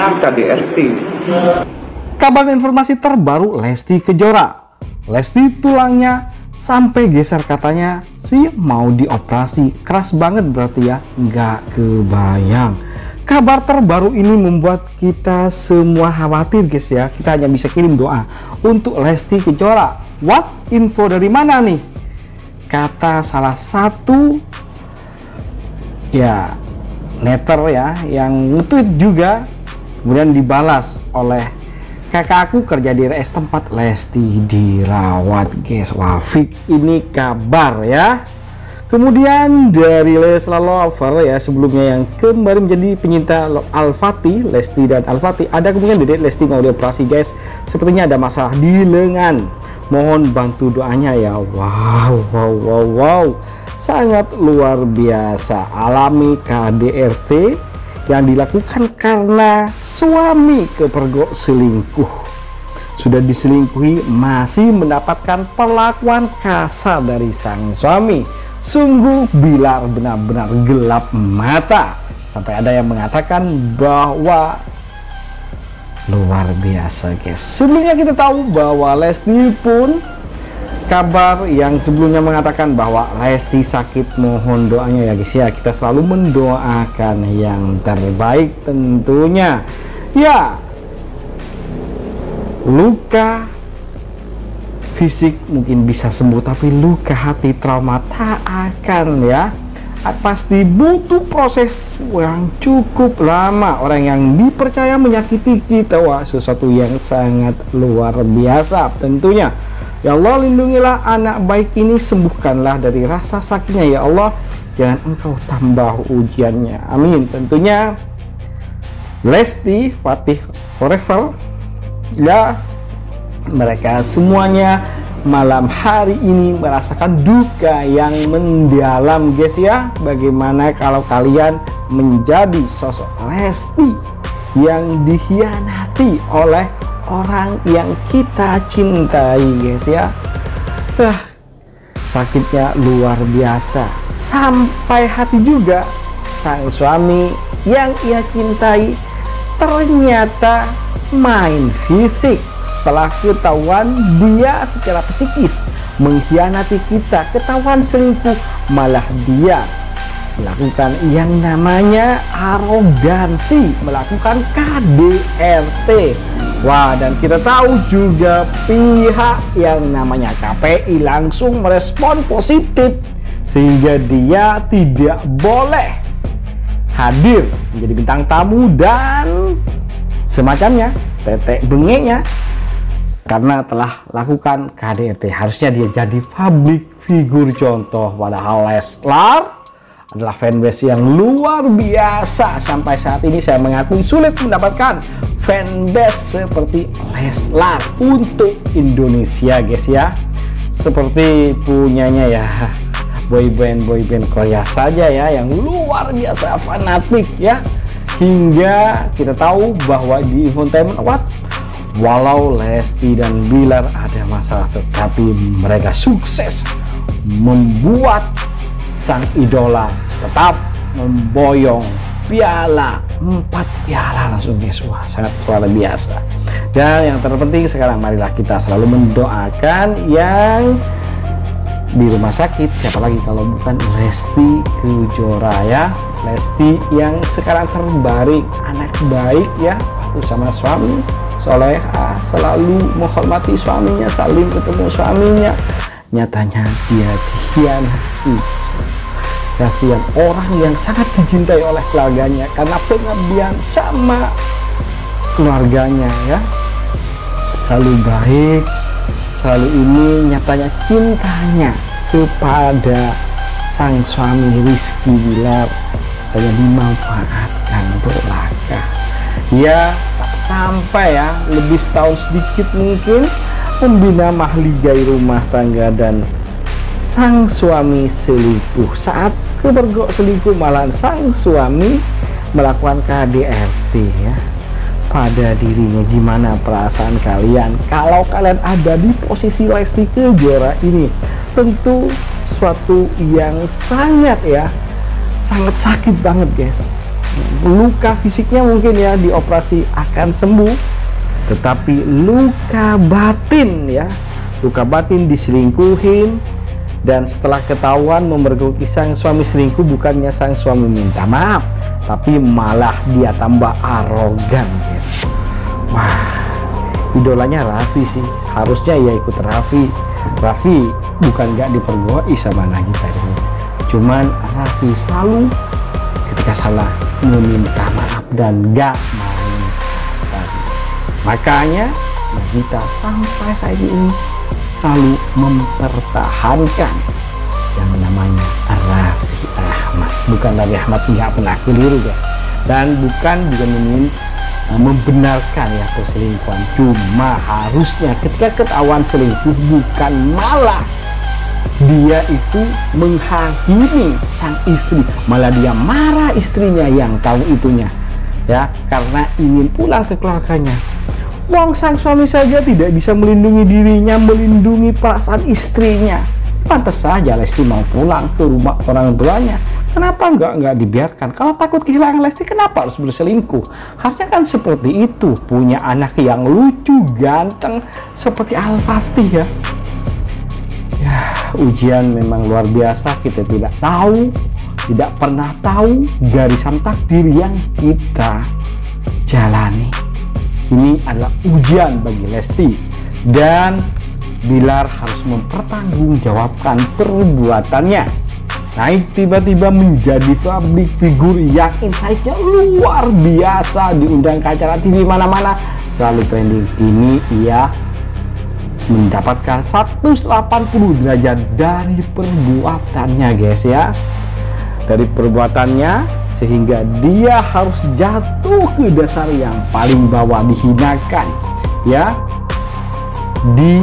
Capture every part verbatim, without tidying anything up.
bagaimana K D R T? Kabar informasi terbaru Lesti Kejora. Lesti tulangnya sampai geser katanya sih mau dioperasi. Keras banget berarti ya, nggak kebayang. Kabar terbaru ini membuat kita semua khawatir guys ya. Kita hanya bisa kirim doa untuk Lesti Kejora. What? Info dari mana nih? Kata salah satu ya netter ya yang nge-tweet juga, kemudian dibalas oleh kakak aku kerja di R S tempat Lesti dirawat guys. Wah, fix ini kabar ya. Kemudian dari Leslar Lover ya, sebelumnya yang kembali menjadi penyinta Al-Fatih, Lesti dan Al-Fatih, ada kemungkinan Dedek Lesti mau dioperasi guys. Sepertinya ada masalah di lengan, mohon bantu doanya ya. Wow wow wow wow, sangat luar biasa. Alami K D R T yang dilakukan karena suami kepergok selingkuh. Sudah diselingkuhi masih mendapatkan perlakuan kasar dari sang suami. Sungguh Bilar benar-benar gelap mata. Sampai ada yang mengatakan bahwa luar biasa guys. Sebelumnya kita tahu bahwa Lesti pun, kabar yang sebelumnya mengatakan bahwa Lesti sakit, mohon doanya ya guys ya. Kita selalu mendoakan yang terbaik tentunya ya. Luka fisik mungkin bisa sembuh, tapi luka hati, trauma tak akan ya. Pasti butuh proses yang cukup lama. Orang yang dipercaya menyakiti kita, wah sesuatu yang sangat luar biasa tentunya. Ya Allah, lindungilah anak baik ini, sembuhkanlah dari rasa sakitnya ya Allah. Jangan Engkau tambah ujiannya, amin. Tentunya Lesti Fatih forever ya. Mereka semuanya malam hari ini merasakan duka yang mendalam guys ya. Bagaimana kalau kalian menjadi sosok Lesti yang dikhianati oleh orang yang kita cintai guys ya. Wah, sakitnya luar biasa. Sampai hati juga sang suami yang ia cintai ternyata main fisik. Setelah ketahuan dia secara psikis mengkhianati kita, ketahuan selingkuh, malah dia melakukan yang namanya arogansi, melakukan K D R T. Wah, dan kita tahu juga pihak yang namanya K P I langsung merespon positif sehingga dia tidak boleh hadir menjadi bintang tamu dan semacamnya, tetek bengeknya, karena telah lakukan K D R T. Harusnya dia jadi public figur contoh, padahal Leslar adalah fanbase yang luar biasa. Sampai saat ini saya mengakui sulit mendapatkan fanbase seperti Leslar untuk Indonesia guys ya. Seperti punyanya ya boyband boyband Korea saja ya, yang luar biasa fanatik ya. Hingga kita tahu bahwa di Infotainment Award, walau Lesti dan Bilar ada masalah, tetapi mereka sukses membuat sang idola tetap memboyong piala, empat piala langsung guys. Wah, sangat luar biasa. Dan yang terpenting sekarang, marilah kita selalu mendoakan yang di rumah sakit. Siapa lagi kalau bukan Lesti Kejora ya. Lesti yang sekarang terbaring, anak baik ya, bersama suami soleha, selalu menghormati suaminya, saling ketemu suaminya. Nyatanya dia dikhianati. Kasihan orang yang sangat dicintai oleh keluarganya karena pengabdian sama keluarganya ya, selalu baik, selalu ini. Nyatanya cintanya kepada sang suami Rizky Bilar hanya dimanfaatkan belaka ya. Tak sampai ya, lebih setahun sedikit mungkin membina mahligai rumah tangga dan sang suami selingkuh. Saat kepergok selingkuh, malahan sang suami melakukan K D R T ya pada dirinya. Gimana perasaan kalian kalau kalian ada di posisi Lesti Kejora ini? Tentu suatu yang sangat ya sangat sakit banget guys. luka fisiknya mungkin ya dioperasi akan sembuh, tetapi luka batin ya, luka batin diselingkuhin, dan setelah ketahuan memergoki sang suami selingkuh, bukannya sang suami minta maaf, tapi malah dia tambah arogan guys. Wah, idolanya Raffi sih, harusnya ya ikut Raffi. Raffi bukan nggak dipergoi sama Nagita ini, cuman Raffi selalu ketika salah meminta maaf dan nggak main kasar. Makanya Nagita sampai saat ini selalu mempertahankan yang namanya Raffi Ahmad. Bukan Raffi Ahmad nggak pernah keliru guys, dan bukan juga ingin uh, membenarkan ya perselingkuhan, cuma harusnya ketika ketahuan selingkuh bukan malah dia itu menghakimi sang istri, malah dia marah istrinya yang tahu itunya ya, karena ingin pulang ke keluarganya. Wong sang suami saja tidak bisa melindungi dirinya, melindungi perasaan istrinya. Pantas saja Lesti mau pulang ke rumah orang tuanya. Kenapa enggak enggak dibiarkan? Kalau takut kehilangan Lesti, kenapa harus berselingkuh? Harusnya kan seperti itu, punya anak yang lucu, ganteng seperti Al-Fatih ya. Ya, ujian memang luar biasa. Kita tidak tahu, tidak pernah tahu garisan takdir yang kita jalani. Ini adalah ujian bagi Lesti, dan Bilar harus mempertanggungjawabkan perbuatannya. Naik tiba-tiba menjadi public figure yang insight-nya luar biasa, diundang ke acara T V mana-mana, selalu trending. Kini ia mendapatkan seratus delapan puluh derajat dari perbuatannya guys ya, dari perbuatannya, sehingga dia harus jatuh ke dasar yang paling bawah, dihinakan ya, di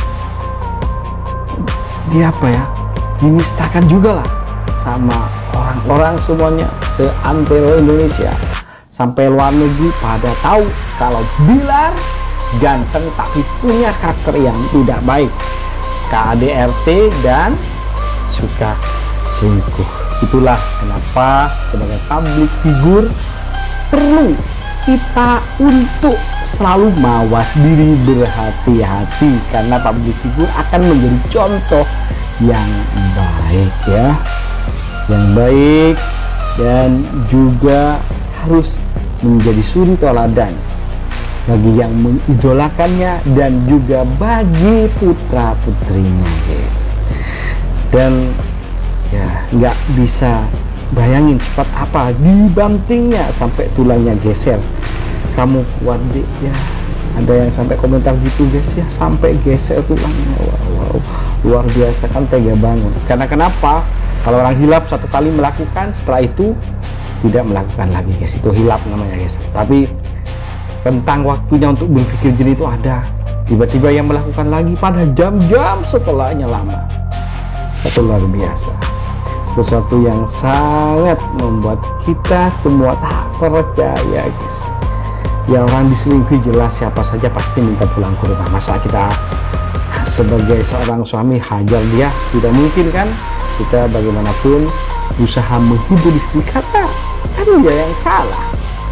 di apa ya, dinistakan juga lah sama orang-orang semuanya seantero Indonesia sampai luar negeri pada tahu kalau Bilar ganteng tapi punya karakter yang tidak baik, K D R T dan suka selingkuh. Itulah kenapa sebagai public figure perlu kita untuk selalu mawas diri, berhati-hati, karena public figure akan menjadi contoh yang baik ya, yang baik, dan juga harus menjadi suri teladan bagi yang mengidolakannya dan juga bagi putra putrinya guys. Dan ya nggak bisa bayangin cepat apa dibantingnya sampai tulangnya geser. Kamu kuat deh ya, ada yang sampai komentar gitu guys ya, sampai geser tulangnya. Wow, wow, luar biasa kan, tega banget. Karena kenapa? Kalau orang hilap satu kali melakukan, setelah itu tidak melakukan lagi guys, itu hilap namanya guys. Tapi tentang waktunya untuk berpikir jernih itu ada, tiba-tiba yang melakukan lagi pada jam-jam setelahnya lama. Itu luar biasa, sesuatu yang sangat membuat kita semua tak percaya guys. Ya, orang diselingkuhi jelas siapa saja pasti minta pulang ke rumah. Masa kita sebagai seorang suami hajar dia? Tidak mungkin kan. Kita bagaimanapun usaha menghibur istri, kata kan dia yang salah.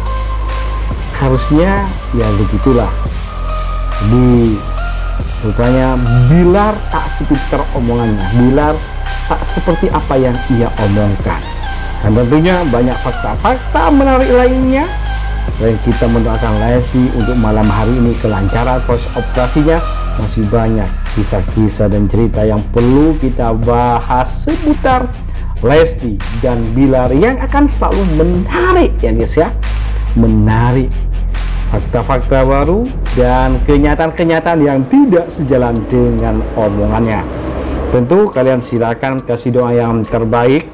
Harusnya ya begitulah. Jadi rupanya Bilar tak sepintar omongannya, Bilar tak seperti apa yang ia omongkan. Dan tentunya banyak fakta-fakta menarik lainnya. Dan kita mendoakan Lesti untuk malam hari ini kelancaran proses operasinya. Masih banyak kisah-kisah dan cerita yang perlu kita bahas seputar Lesti dan Bilar yang akan selalu menarik ya guys ya, menarik fakta-fakta baru dan kenyataan-kenyataan yang tidak sejalan dengan omongannya. Tentu kalian silakan kasih doa yang terbaik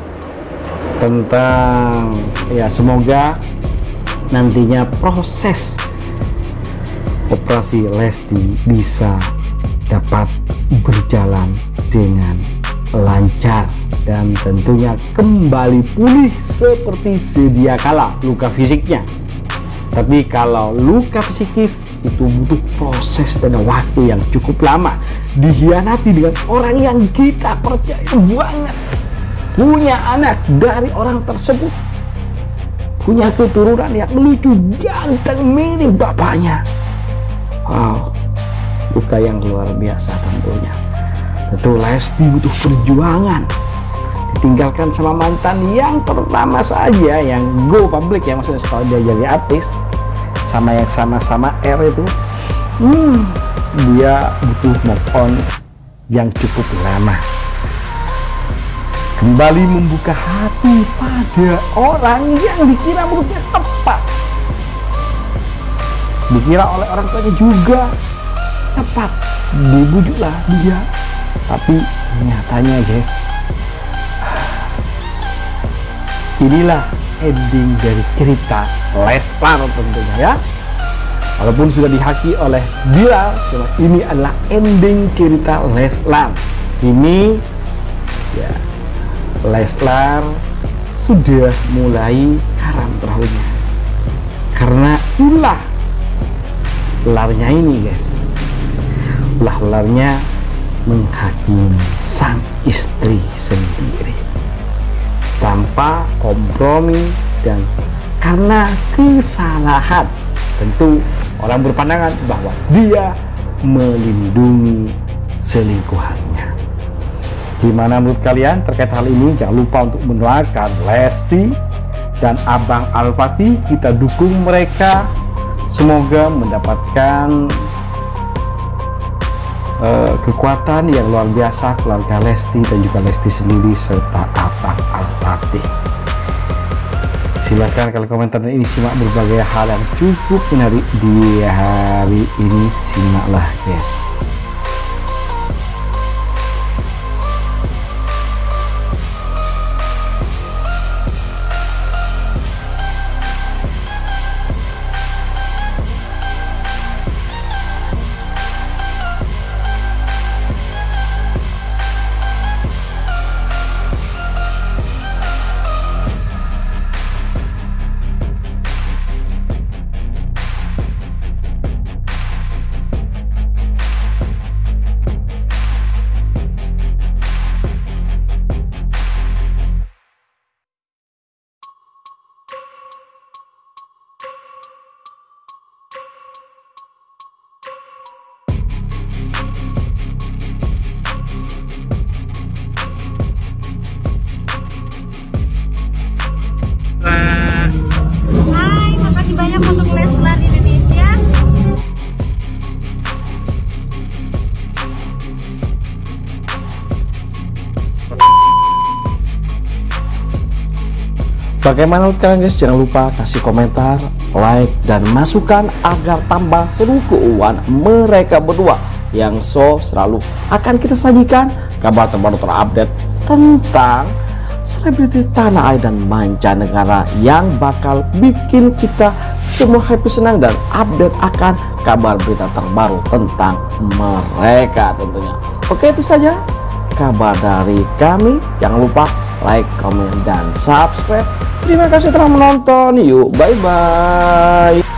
tentang ya, semoga nantinya proses operasi Lesti bisa dapat berjalan dengan lancar dan tentunya kembali pulih seperti sedia kala luka fisiknya. Tapi kalau luka psikis itu butuh proses dan waktu yang cukup lama, dihianati dengan orang yang kita percaya banget punya anak dari orang tersebut. punya keturunan yang lucu, ganteng, mirip bapaknya. Wow, duka yang luar biasa tentunya. Tentu Lesti butuh perjuangan, ditinggalkan sama mantan yang pertama saja, yang go public ya, maksudnya setelah dia jadi artis, sama yang sama-sama R itu. Hmm, dia butuh move on yang cukup lama, kembali membuka hati pada orang yang dikira menurutnya tepat, dikira oleh orang tuanya juga tepat, dibujuklah dia. Tapi nyatanya guys, inilah ending dari cerita Leslar tentunya ya. Walaupun sudah dihaki oleh Bilal, cuma ini adalah ending cerita Leslar. Ini ya, Leslar sudah mulai karam perahunya, karena ulah larnya ini guys, ulah larnya menghakimi sang istri sendiri tanpa kompromi, dan karena kesalahan. Tentu orang berpandangan bahwa dia melindungi selingkuhannya. Gimana menurut kalian terkait hal ini? Jangan lupa untuk mendoakan Lesti dan Abang Al-Fatih. Kita dukung mereka, semoga mendapatkan uh, kekuatan yang luar biasa, keluarga Lesti dan juga Lesti sendiri serta Abang Al-Fatih. Silahkan kalian komentar dan ini simak berbagai hal yang cukup menarik di hari ini. Simaklah guys. Hai, makasih banyak untuk Leslar Indonesia. Bagaimana menurut kalian guys? Jangan lupa kasih komentar, like, dan masukan agar tambah seru keuangan mereka berdua, yang so selalu akan kita sajikan kabar terbaru terupdate tentang selebriti tanah air dan mancanegara yang bakal bikin kita semua happy, senang, dan update akan kabar berita terbaru tentang mereka tentunya. Oke, itu saja kabar dari kami. Jangan lupa like, comment, dan subscribe. Terima kasih telah menonton. Yuk, bye-bye.